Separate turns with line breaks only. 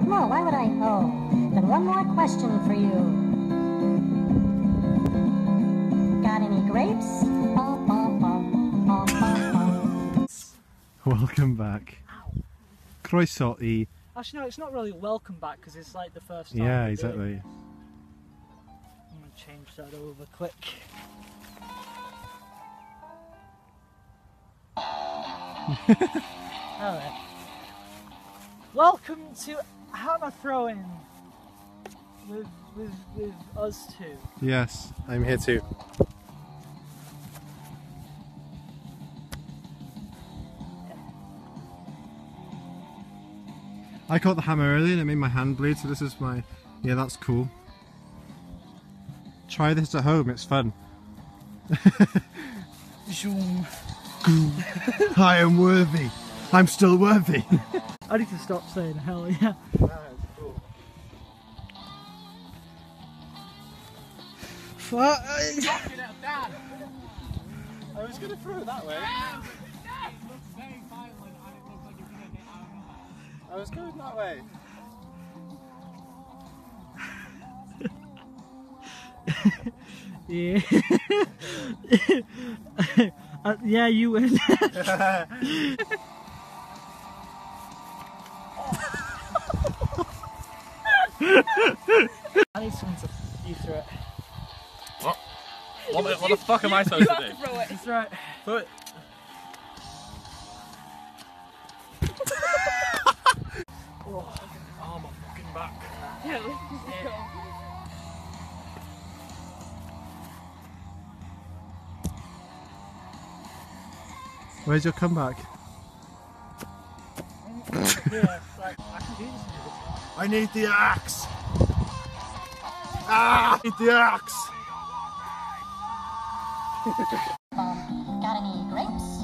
No, why would I? Oh, then one more question for you. Got any grapes?
Welcome back. Croissant y.
Actually, no, it's not really welcome back because it's like the first time.
Yeah, exactly.
I'm going to change that over quick. Alright. Welcome to hammer throwing with us two.
Yes, I'm here too. I caught the hammer earlier and it made my hand bleed, so this is my... Yeah, that's cool. Try this at home, it's fun.
Zoom.
I am worthy. I'm still worthy.
I need to stop saying hell yeah.
Fuck! I was going to throw it that way. I was going that way.
Yeah. Yeah, you win. I need someone to you through it.
What the fuck am I supposed to do?
Throw it. Throw it.
Throw it. Oh, my fucking back.
Yeah, let's just go.
Where's your comeback?
Yeah, like, I can do this.
I need the axe! Ah! I need the axe!
Got any grapes?